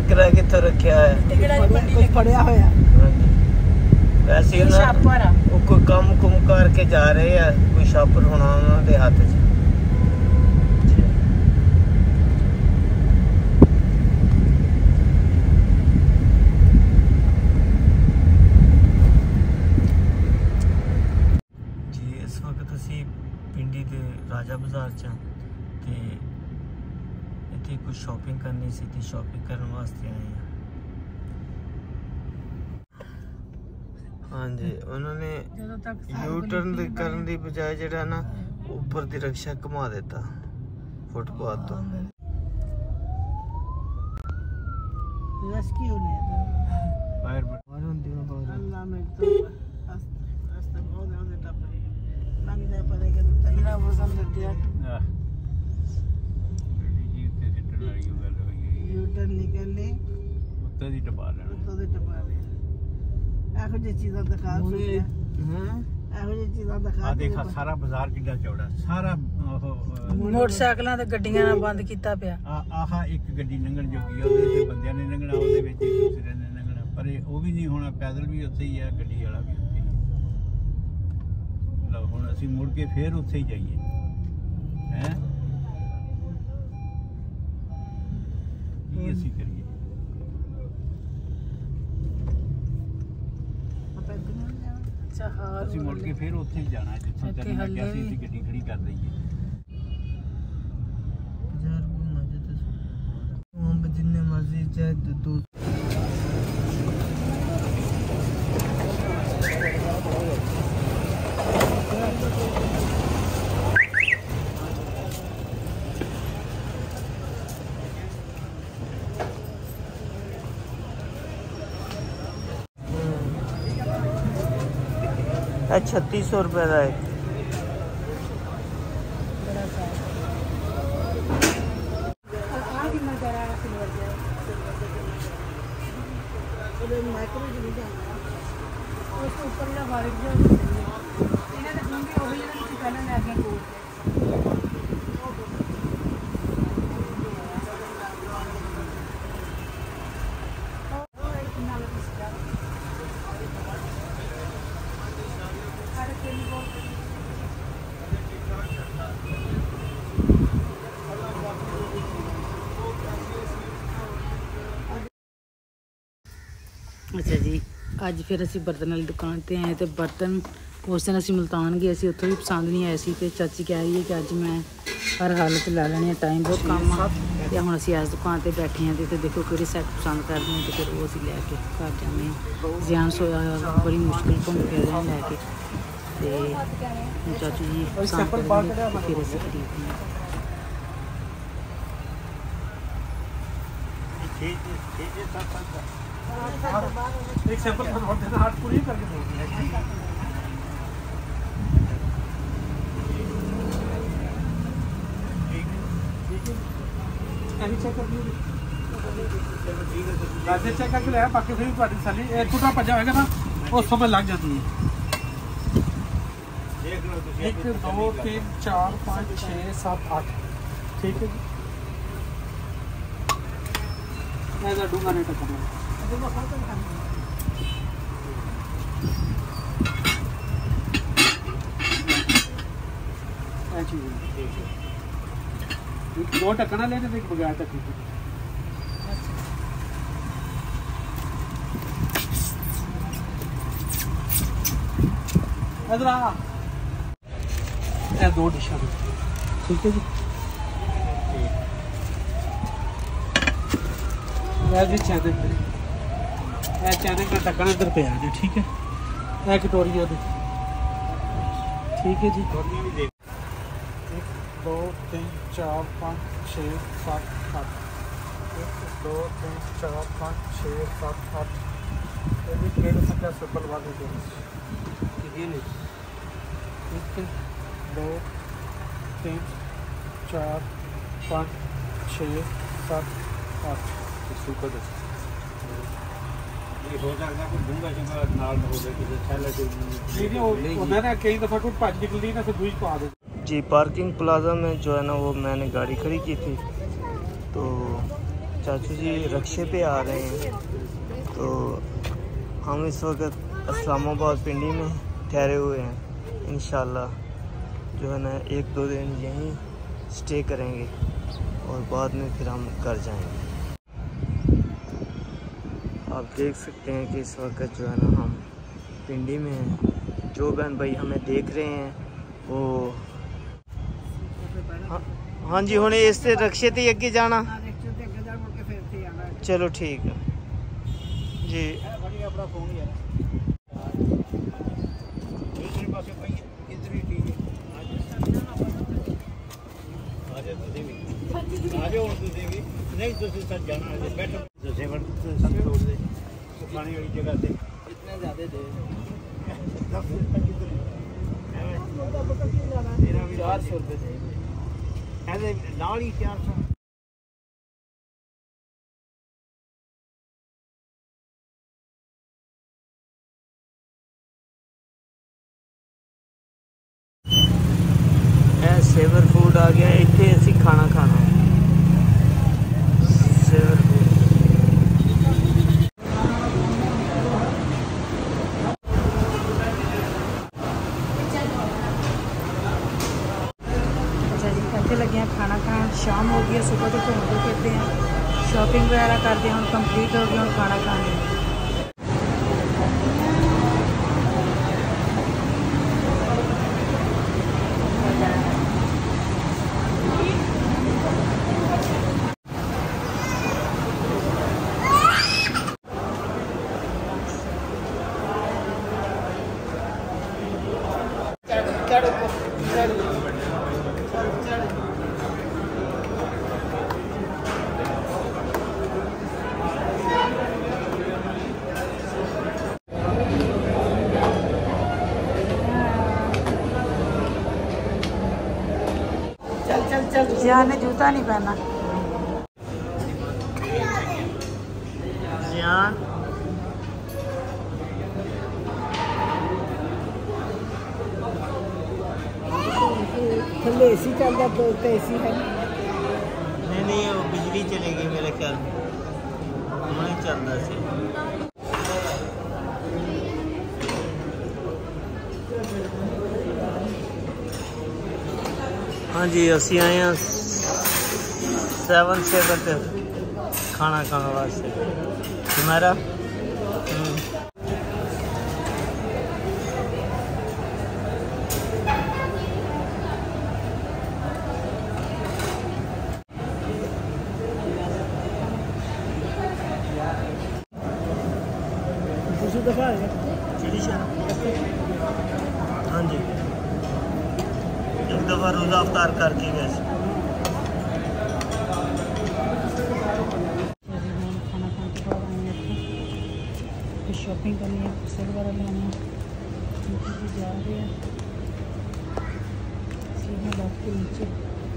ਬੱਕਰਾ ਕਿੱਥੋਂ ਰੱਖਿਆ ਹੋਇਆ? ਕੁਝ ਪੜਿਆ ਹੋਇਆ। ਵੈਸੇ ਨਾ ਉਹ ਕੋਈ ਕੰਮ ਕੁਮ ਕਰਕੇ ਜਾ ਰਹੇ ਆ, ਕੋਈ ਛਾਪਰ ਹੋਣਾ ਉਹਨਾਂ ਦੇ ਹੱਥ 'ਚ। ਜੀ ਇਸ ਵਕਤ ਅਸੀਂ ਪਿੰਡੀ ਦੇ ਰਾਜਾ ਬਾਜ਼ਾਰ 'ਚ ਹਾਂ ਤੇ ਇੱਥੇ ਕੁਝ ਸ਼ਾਪਿੰਗ ਕਰਨੀ ਸੀ ਤੇ ਸ਼ਾਪਿੰਗ ਕਰਨ ਵਾਸਤੇ ਆਏ ਹਾਂ। ਹਾਂਜੀ, ਉਹਨਾਂ ਨੇ ਯੂ ਟਰਨ ਕਰਨ ਦੀ ਬਜਾਏ ਜਿਹੜਾ ਨਾ ਉੱਪਰ ਦੀ ਰਕਸ਼ਾ ਘੁਮਾ ਦਿੱਤਾ ਫੁੱਟਪਾਥ ਤੋਂ। रेस्क्यू ने फायर ਹੁੰਦੀ ਉਹ ਬਹੁਤ अल्लाह में तो रास्ता बहुत ज्यादा टप है लग जाए पड़े के तो तेरा मौसम दे दिया जी ਉੱਤੇ ਸਿੱਟਣ ਵਾਲੀ ਉਹ ਗੱਲ ਹੋਈ यू टर्न निकलने ਉੱਤੇ ਦੀ ਟਪਾ ਲੈਣਾ तो दे टपा ले ਇਹੋ ਜਿਹੀ ਚੀਜ਼ਾਂ ਦਿਖਾ ਸਕਦੇ ਹਾਂ। ਇਹੋ ਜਿਹੀ ਚੀਜ਼ਾਂ ਦਿਖਾ ਆ ਦੇਖ ਸਾਰਾ ਬਾਜ਼ਾਰ ਕਿੰਨਾ ਚੌੜਾ, ਸਾਰਾ ਮੋਟਰਸਾਈਕਲਾਂ ਤੇ ਗੱਡੀਆਂ ਨਾਲ ਬੰਦ ਕੀਤਾ ਪਿਆ। ਆਹ ਇੱਕ ਗੱਡੀ ਲੰਘਣ ਜੋਗੀ ਆ, ਉਹਦੇ ਤੇ ਬੰਦਿਆਂ ਨੇ ਲੰਘਣਾ, ਉਹਦੇ ਵਿੱਚ ਦੂਸਰੇ ਨੇ ਲੰਘਣਾ, ਪਰ ਉਹ ਵੀ ਨਹੀਂ ਹੋਣਾ, ਪੈਦਲ ਵੀ ਉੱਥੇ ਹੀ ਆ, ਗੱਡੀ ਵਾਲਾ ਵੀ ਉੱਥੇ ਹੀ। ਲਓ ਹੁਣ ਅਸੀਂ ਮੁੜ ਕੇ ਫੇਰ ਉੱਥੇ ਹੀ ਜਾਈਏ ਹੈ ਕੀ ਅਸੀਂ ਕਰੀਏ? ਅਸੀਂ ਮੁੜ ਕੇ ਫੇਰ ਉੱਥੇ ਹੀ ਜਾਣਾ ਜਿੱਥੋਂ ਤੱਕ ਲੱਗਿਆ ਸੀ, ਅਸੀਂ ਗੱਡੀ ਖੜੀ ਕਰ ਦਈਏ। जिन्ने मर्जी चाहे दो ₹3600 का है। अच्छा जी, अज फिर असी बर्तन वाली दुकान पर आए तो बर्तन उस दिन असी मुल्तान गए सी, उत्थों भी पसंद नहीं आए सी ते चाची कह रही है कि अज मैं हर हालत लै लैनी है, टाइम बहुत कम आ ते हुण असी इस दुकान पर बैठे हैं तो देखो कि सैट पसंद करते हैं तो फिर वो असी लैके घर जाने। जियान सोया बड़ी मुश्किल घूम फिर रहे लैके तो चाचू जी पसंद करेंगे तो फिर असी खरीदते हैं। एक सैंपल देना, हाथ पूरी करके देंगे। वैसे चेक करके लिया, बाकी फिर थोड़ी सैलरी एक टूटा भजा होगा ना उस समय लग जाती है। 1 2 3 4 5 6 7 8 ठीक है जी। ऐसा डूंगा नहीं टकराना। दो टक्कना लेने थे, बगैर टक्की इधर आ। दो डिशा ठीक है जी। चैनल का ढक्कन इधर पे आ जाए ठीक है। यह कटोरिया ठीक है जी। 1 2 3 4 5 6 7 8 1 2 3 4 5 6 7 8 ये भी खेल सकता सुपर वाले ठीक है। 2 3 4 5 6 7 8 सुपर हो सकता कोई डूंगा चंगा नाल हो गया कि थैले नहीं होता ना, कई दफा कोई भज निकलती ना फिर दूई पा दे जी। पार्किंग प्लाजा में जो है ना वो मैंने गाड़ी खड़ी की थी तो चाचू जी रक्शे पे आ रहे हैं। तो हम इस वक्त इस्लामाबाद पिंडी में ठहरे हुए हैं। इंशाल्लाह जो है ना 1-2 दिन यहीं स्टे करेंगे और बाद में फिर हम घर जाएंगे। आप देख सकते हैं कि इस वक्त जो है ना हम पिंडी में हैं। जो बहन भाई हमें देख रहे हैं वो हाँ जी हुणे इससे रक्शे ते अगे जाना। चलो ठीक है जी। सेवर फूड आ गया इतने असी खाना खाना सेवर फूड। अच्छा जी इतने लगे हैं खाना खान। शाम हो गई है, सुबह तो घूमते फिरते हैं, शॉपिंग वगैरह करते हैं। हम कंप्लीट हो गया और खाना खाने। जियान ने जूता नहीं पहना। जियान थल्ले एसी चलता तो एसी है नहीं वो बिजली चलेगी मेरे ख्याल में नहीं चल रहा से। हाँ जी असी आए हैं 7 सेवर खाना खाने वास्ते। तुम्हारा दफा हाँ जी एक दफ़ा रोज़ा अफ्तार करके गए। खाना खाने के बाद आए हैं फिर शॉपिंग करनी है, पैसे वगैरह लेने हैं। जा रहे हैं सीधे बात के नीचे।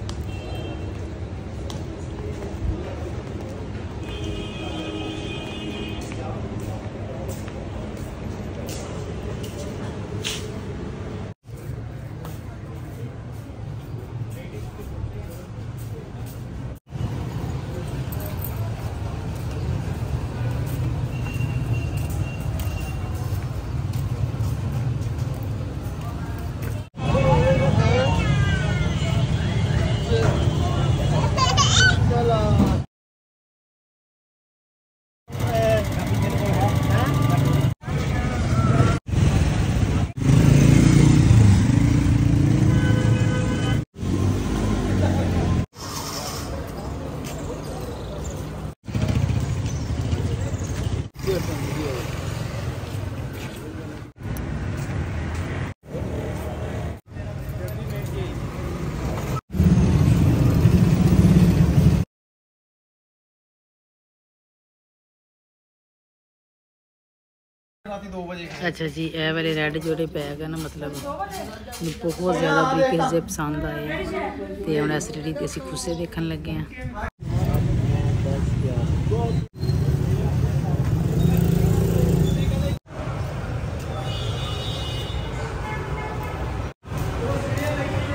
अच्छा जी ए वाले रेड जोड़े बैग है ना मतलब बहुत ज़्यादा बरीके से पसंद आए तो हम इस रेडी असी खुसे देखने लगे हैं।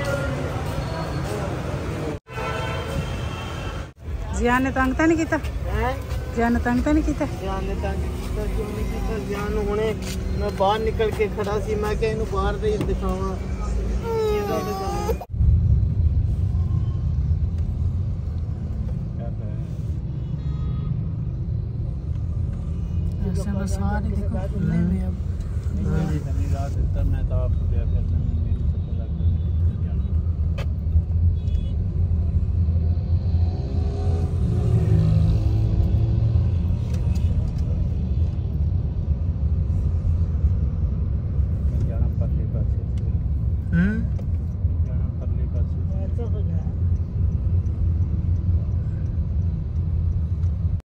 जियान ने तंग तो नहीं किया। जान तंग तो नहीं किया? जान ने तंग किया क्यों नहीं किया? जान हुणे मैं बाहर निकल के खड़ा सी, मैं क्या इन्हू बाहर दे दिखावा। सारे देखो खुले में अब। रात इतना मैं तो आपको